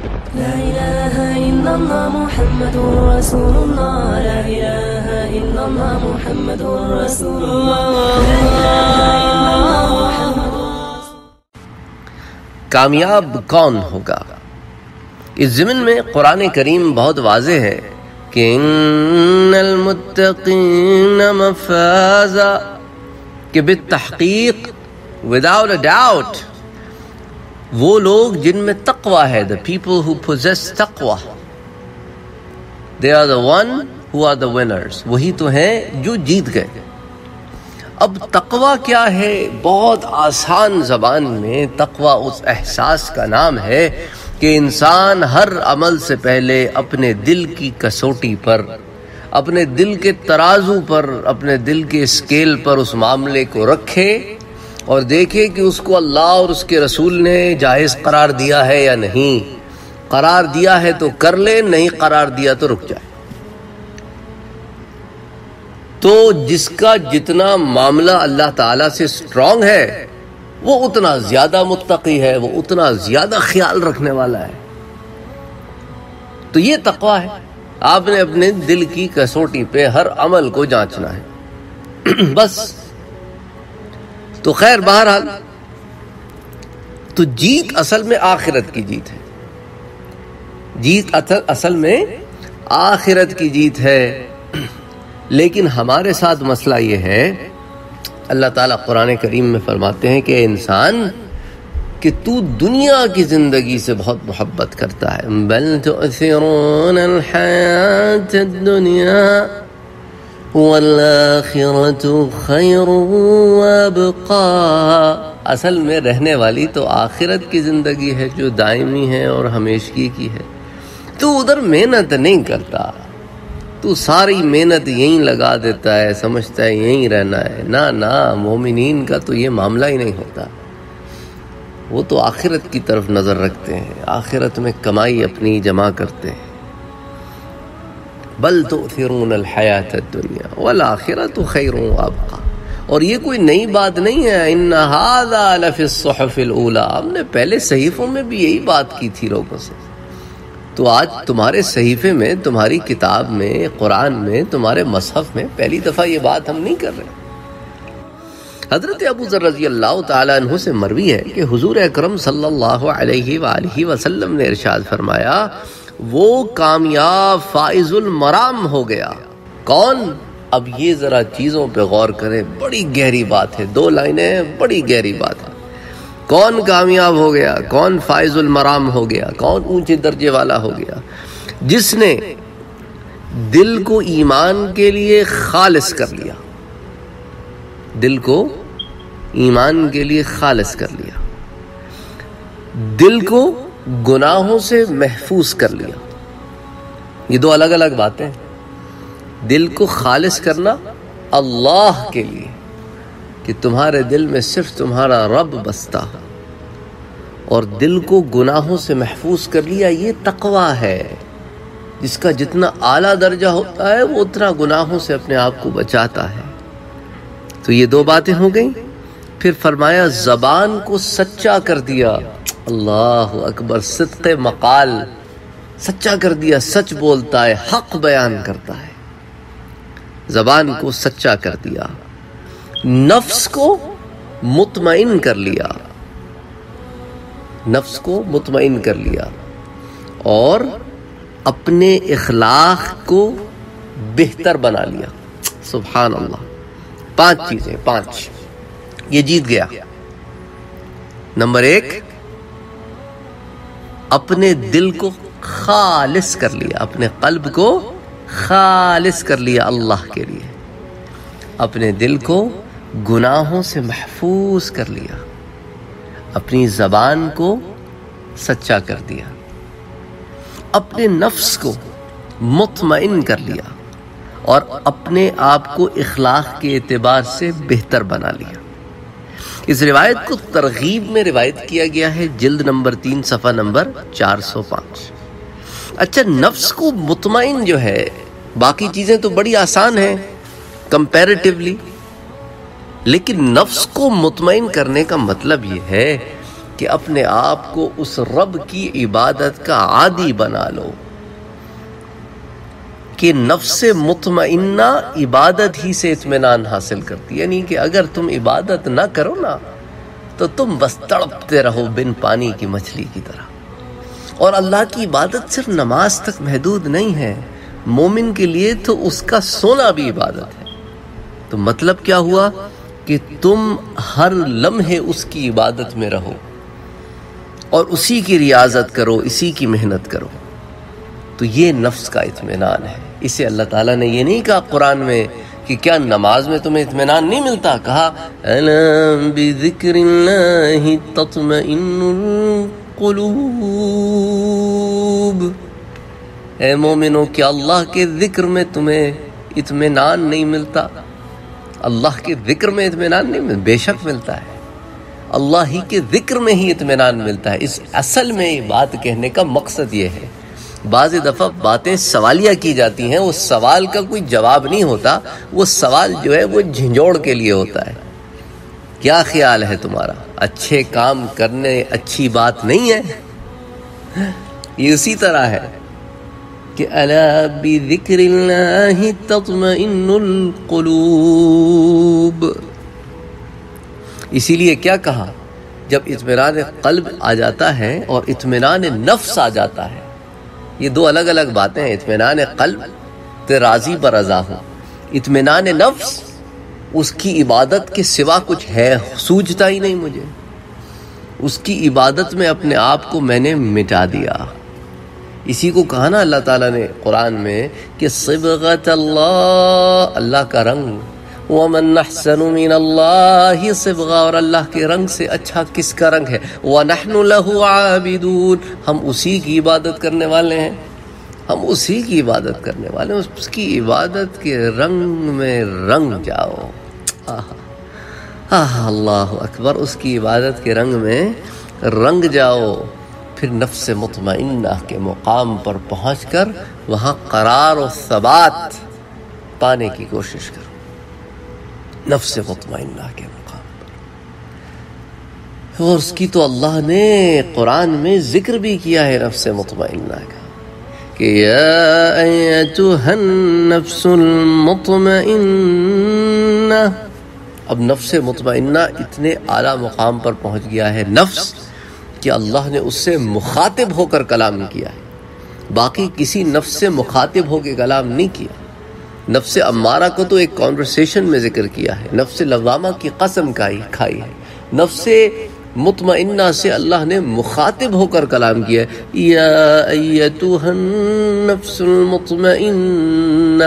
لا إله إلا الله محمد رسول الله لا إله إلا الله محمد رسول الله لا إله إلا الله محمد کامیاب کون ہوگا؟ اس ضمن میں قرآن کریم بہت واضح ہے کہ ان المتقین مفازا، کہ بالتحقیق without a doubt وہ لوگ جن میں تقوی ہے، the people who possess taqwa, they are the one who are the winners، وہی تو ہیں جو جیت گئے۔ اب تقوی کیا ہے؟ بہت آسان زبان میں تقوی اس احساس کا نام ہے کہ انسان ہر عمل سے پہلے اپنے دل کی کسوٹی پر، اپنے دل کے ترازو پر، اپنے دل کے اسکیل پر اس معاملے کو رکھے اور دیکھے کہ اس کو اللہ اور اس کے رسول نے جائز قرار دیا ہے یا نہیں۔ قرار دیا ہے تو کر لے، نہیں قرار دیا تو رک جائے۔ تو جس کا جتنا معاملہ اللہ تعالیٰ سے سٹرونگ ہے وہ اتنا زیادہ متقی ہے، وہ اتنا زیادہ خیال رکھنے والا ہے۔ تو یہ تقویٰ ہے، آپ نے اپنے دل کی کسوٹی پہ ہر عمل کو جانچنا ہے بس۔ تو خیر بہرحال تو جیت اصل میں آخرت کی جیت ہے، جیت اصل میں آخرت کی جیت ہے۔ لیکن ہمارے ساتھ مسئلہ یہ ہے، اللہ تعالیٰ قرآن کریم میں فرماتے ہیں کہ انسان کہ تو دنیا کی زندگی سے بہت محبت کرتا ہے، بل تؤثرون الحیات الدنیا والآخرۃ خیر وابقا، اصل میں رہنے والی تو آخرت کی زندگی ہے جو دائمی ہے اور ہمیشگی کی ہے۔ تو ادھر محنت نہیں کرتا، تو ساری محنت یہیں لگا دیتا ہے، سمجھتا ہے یہیں رہنا ہے۔ نہ مومنین کا تو یہ معاملہ ہی نہیں ہوتا، وہ تو آخرت کی طرف نظر رکھتے ہیں، آخرت میں کمائی اپنی جمع کرتے ہیں۔ بل تؤثرون الحیات الدنیا والآخرۃ خیر وابقا، اور یہ کوئی نئی بات نہیں ہے۔ ان ھذا لفی الصحف الاولی، ہم نے پہلے صحیفوں میں بھی یہی بات کی تھی لوگوں سے۔ تو آج تمہارے صحیفے میں، تمہاری کتاب میں، قرآن میں، تمہارے مصحف میں پہلی دفعہ یہ بات ہم نہیں کر رہے۔ حضرت ابو ذر رضی اللہ تعالیٰ عنہ سے مروی ہے کہ حضور اکرم صلی اللہ علیہ وآلہ وسلم نے ارشاد فرمایا، وہ کامیاب فائز المرام ہو گیا۔ کون؟ اب یہ ذرا چیزوں پہ غور کریں، بڑی گہری بات ہے، 2 لائنیں ہیں، بڑی گہری بات ہے۔ کون کامیاب ہو گیا؟ کون فائز المرام ہو گیا؟ کون اونچے درجے والا ہو گیا؟ جس نے دل کو ایمان کے لیے خالص کر لیا، دل کو ایمان کے لیے خالص کر لیا، دل کو گناہوں سے محفوظ کر لیا۔ یہ 2 الگ الگ باتیں ہیں۔ دل کو خالص کرنا اللہ کے لیے کہ تمہارے دل میں صرف تمہارا رب بستا ہو، اور دل کو گناہوں سے محفوظ کر لیا، یہ تقویٰ ہے۔ جس کا جتنا اعلیٰ درجہ ہوتا ہے وہ اتنا گناہوں سے اپنے آپ کو بچاتا ہے۔ تو یہ 2 باتیں ہو گئیں۔ پھر فرمایا زبان کو سچا کر دیا، اللہ اکبر، صدق مقال، سچا کر دیا، سچ بولتا ہے، حق بیان کرتا ہے، زبان کو سچا کر دیا۔ نفس کو مطمئن کر لیا، نفس کو مطمئن کر لیا، اور اپنے اخلاق کو بہتر بنا لیا۔ سبحان اللہ، 5 چیزیں، 5، یہ جیت گیا۔ نمبر 1، اپنے دل کو خالص کر لیا، اپنے قلب کو خالص کر لیا اللہ کے لیے، اپنے دل کو گناہوں سے محفوظ کر لیا، اپنی زبان کو سچا کر دیا، اپنے نفس کو مطمئن کر لیا، اور اپنے آپ کو اخلاق کے اعتبار سے بہتر بنا لیا۔ اس روایت کو ترغیب میں روایت کیا گیا ہے، جلد نمبر 3 صفحہ نمبر 405۔ اچھا، نفس کو مطمئن جو ہے، باقی چیزیں تو بڑی آسان ہیں کمپیریٹیولی، لیکن نفس کو مطمئن کرنے کا مطلب یہ ہے کہ کہ اپنے آپ کو اس رب کی عبادت کا عادی بنا لو کہ نفس مطمئنہ عبادت ہی سے اطمینان حاصل کرتی، یعنی کہ اگر تم عبادت نہ کرو نا تو تم بس تڑپتے رہو بن پانی کی مچھلی کی طرح۔ اور اللہ کی عبادت صرف نماز تک محدود نہیں ہے، مومن کے لیے تو اس کا سونا بھی عبادت ہے۔ تو مطلب کیا ہوا کہ تم ہر لمحے اس کی عبادت میں رہو اور اسی کی ریاضت کرو، اسی کی محنت کرو، تو یہ نفس کا اطمینان ہے۔ اسے اللہ تعالیٰ نے یہ نہیں کہا قرآن میں کہ کیا نماز میں تمہیں اطمینان نہیں ملتا، کہا الا بذکر اللہ تطمئن القلوب، اے مومنو کیا اللہ کے ذکر میں تمہیں اطمینان نہیں ملتا؟ اللہ کے ذکر میں اطمینان نہیں ملتا، بے شک ملتا ہے، اللہ ہی کے ذکر میں ہی اطمینان ملتا ہے۔ اس اصل میں بات کہنے کا مقصد یہ ہے، بعض دفعہ باتیں سوالیہ کی جاتی ہیں، وہ سوال کا کوئی جواب نہیں ہوتا، وہ سوال جو ہے وہ جھنجھوڑ کے لیے ہوتا ہے۔ کیا خیال ہے تمہارا؟ اچھے کام کرنے اچھی بات نہیں ہے؟ یہ اسی طرح ہے کہ الا بذکر اللہ تطمئن القلوب، اسی لیے کیا کہا، جب اطمینان قلب آ جاتا ہے اور اطمینان نفس آ جاتا ہے، یہ دو الگ الگ باتیں ہیں۔ اطمینان قلب تے راضی پر رضا ہو، اطمینان نفس اس کی عبادت کے سوا کچھ ہے سوچتا ہی نہیں مجھے، اس کی عبادت میں اپنے آپ کو میں نے مٹا دیا۔ اسی کو کہا نا اللہ تعالیٰ نے قرآن میں کہ صبغۃ اللہ، اللہ کا رنگ، وَمَنْ أَحْسَنُ مِنَ اللَّهِ صِبْغًا، اور اللہ کے رنگ سے اچھا کس کا رنگ ہے، وَنَحْنُ لَهُ عَابِدُونَ، ہم اسی کی عبادت کرنے والے ہیں، ہم اسی کی عبادت کرنے والے ہیں، اس کی عبادت کے رنگ میں رنگ جاؤ۔ اللہ اکبر، اس کی عبادت کے رنگ میں رنگ جاؤ، پھر نفس مطمئنہ کے مقام پر پہنچ کر وہاں قرار و ثبات پانے کی کوشش کرو، نفس مطمئنہ کے مقام پر۔ اور اس کی تو اللہ نے قرآن میں ذکر بھی کیا ہے نفس مطمئنہ کا کہ یا ایتھا النفس المطمئنہ۔ اب نفس مطمئنہ اتنے اعلیٰ مقام پر پہنچ گیا ہے نفس کہ اللہ نے اس سے مخاطب ہو کر کلام کیا ہے، باقی کسی نفس سے مخاطب ہو کے کلام نہیں کیا۔ نفس امارہ کو تو ایک کانورسیشن میں ذکر کیا ہے، نفس لوامہ کی قسم کھائی ہے، نفس مطمئنہ سے اللہ نے مخاطب ہو کر کلام کیا ہے، یا ایتھا النفس المطمئنہ،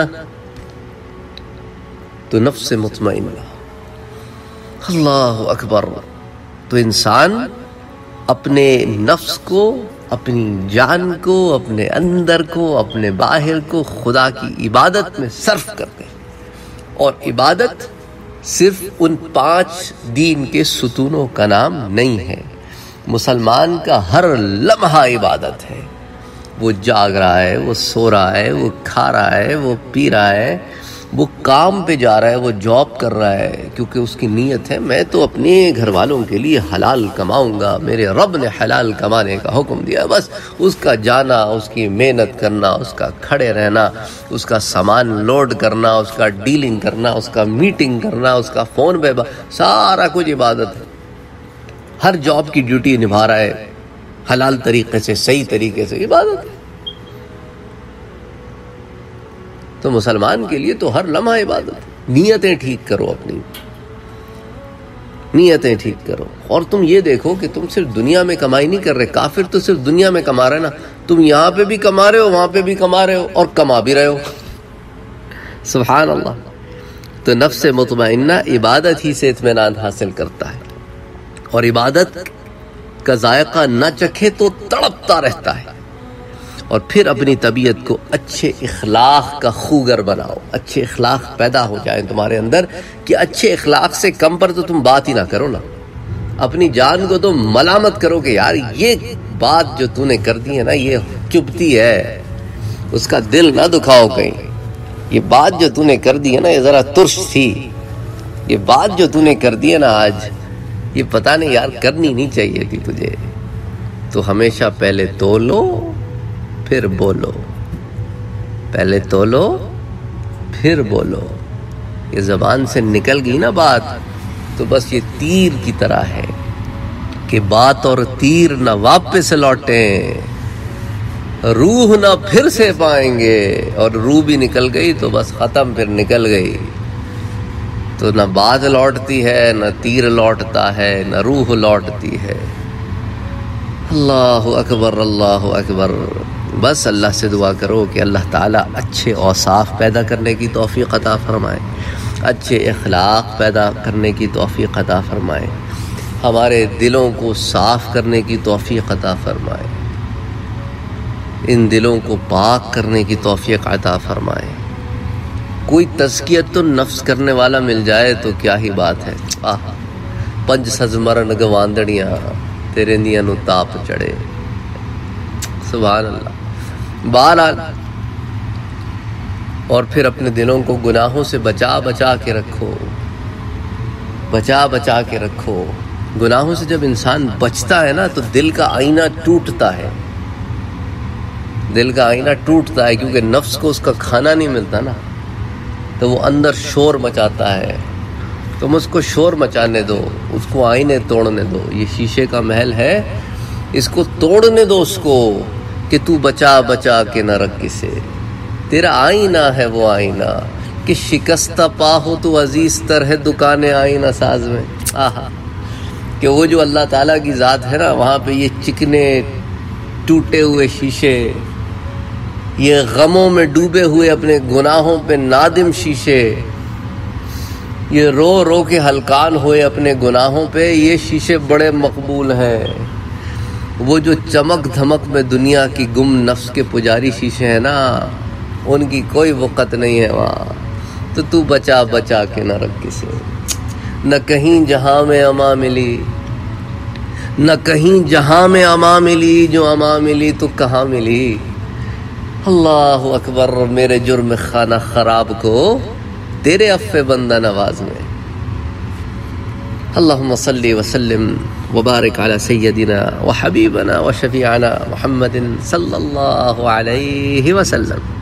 تو نفس مطمئنہ۔ اللہ اکبر، تو انسان اپنے نفس کو، اپنی جان کو، اپنے اندر کو، اپنے باہر کو خدا کی عبادت میں صرف کرتے ہیں۔ اور عبادت صرف ان 5 دین کے ستونوں کا نام نہیں ہے، مسلمان کا ہر لمحہ عبادت ہے۔ وہ جاگ رہا ہے، وہ سو رہا ہے، وہ کھا رہا ہے، وہ پی رہا ہے، وہ کام پہ جا رہا ہے، وہ جاب کر رہا ہے، کیونکہ اس کی نیت ہے میں تو اپنے گھر والوں کے لیے حلال کماؤں گا، میرے رب نے حلال کمانے کا حکم دیا۔ بس اس کا جانا، اس کی محنت کرنا، اس کا کھڑے رہنا، اس کا سامان لوڈ کرنا، اس کا ڈیلنگ کرنا، اس کا میٹنگ کرنا، اس کا فون پہ سارا کچھ عبادت ہے۔ ہر جاب کی ڈیوٹی نبھا رہا ہے حلال طریقے سے، صحیح طریقے سے، عبادت ہے۔ تو مسلمان کے لیے تو ہر لمحہ عبادت ہے۔ نیتیں ٹھیک کرو، اپنی نیتیں ٹھیک کرو۔ اور تم یہ دیکھو کہ تم صرف دنیا میں کمائی نہیں کر رہے، کافر تو صرف دنیا میں کما رہے نا، تم یہاں پہ بھی کما رہے ہو، وہاں پہ بھی کما رہے ہو، اور کما بھی رہے ہو، سبحان اللہ۔ تو نفس مطمئنہ عبادت ہی سے اطمینان حاصل کرتا ہے، اور عبادت کا ذائقہ نہ چکھے تو تڑپتا رہتا ہے۔ اور پھر اپنی طبیعت کو اچھے اخلاق کا خوگر بناؤ، اچھے اخلاق پیدا ہو جائیں تمہارے اندر، کہ اچھے اخلاق سے کم پر تو تم بات ہی نہ کرو نا۔ اپنی جان کو تو ملامت کرو کہ یار یہ بات جو تو نے کر دی ہے نا، یہ چبھتی ہے، اس کا دل نہ دکھاؤ کہیں، یہ بات جو تو نے کر دی ہے نا، یہ ذرا ترش تھی، یہ بات جو تو نے کر دی ہے نا آج، یہ پتہ نہیں یار کرنی نہیں چاہیے تھی تجھے. تو ہمیشہ پہلے تولو پھر بولو، پہلے تولو پھر بولو. یہ زبان سے نکل گئی نا بات تو بس یہ تیر کی طرح ہے کہ بات اور تیر نہ واپس لوٹیں، روح نہ پھر سے پائیں گے. اور روح بھی نکل گئی تو بس ختم، پھر نکل گئی. تو نہ بات لوٹتی ہے، نہ تیر لوٹتا ہے، نہ روح لوٹتی ہے. اللہ اکبر اللہ اکبر. بس اللہ سے دعا کرو کہ اللہ تعالیٰ اچھے اوصاف پیدا کرنے کی توفیق عطا فرمائے، اچھے اخلاق پیدا کرنے کی توفیق عطا فرمائے، ہمارے دلوں کو صاف کرنے کی توفیق عطا فرمائے، ان دلوں کو پاک کرنے کی توفیق عطا فرمائے. کوئی تزکیت النفس کرنے والا مل جائے تو کیا ہی بات ہے. پنج سزمرن گواندڑیاں تیرے نیاں نو تاپ چڑھے. سبحان اللہ. بہرحال اور پھر اپنے دلوں کو گناہوں سے بچا بچا کے رکھو، بچا بچا کے رکھو. گناہوں سے جب انسان بچتا ہے نا تو دل کا آئینہ ٹوٹتا ہے، دل کا آئینہ ٹوٹتا ہے، کیونکہ نفس کو اس کا کھانا نہیں ملتا نا، تو وہ اندر شور مچاتا ہے. تم اس کو شور مچانے دو، اس کو آئینے توڑنے دو. یہ شیشے کا محل ہے، اس کو توڑنے دو اس کو، کہ تو بچا بچا کے نہ رکھ کسے. تیرا آئینہ ہے وہ آئینہ کہ شکستہ پا ہو تو عزیز تر ہے دکان آئینہ ساز میں. کہ وہ جو اللہ تعالیٰ کی ذات ہے نا، وہاں پہ یہ چکنے ٹوٹے ہوئے شیشے، یہ غموں میں ڈوبے ہوئے اپنے گناہوں پہ نادم شیشے، یہ رو رو کے ہلکان ہوئے اپنے گناہوں پہ، یہ شیشے بڑے مقبول ہیں. وہ جو چمک دھمک میں دنیا کی گم نفس کے پجاری شیشے ہیں نا، ان کی کوئی وقت نہیں ہے وہاں. تو بچا بچا کے نہ رکھ کسے. نہ کہیں جہاں میں اما ملی، نہ کہیں جہاں میں اما ملی، جو اما ملی تو کہاں ملی. اللہ اکبر. میرے جرم خانہ خراب کو تیرے عفو بندہ نواز میں. اللہم صلی وسلم وبارک علی سیدنا وحبیبنا وشفیعنا محمد صلی اللہ علیہ وسلم.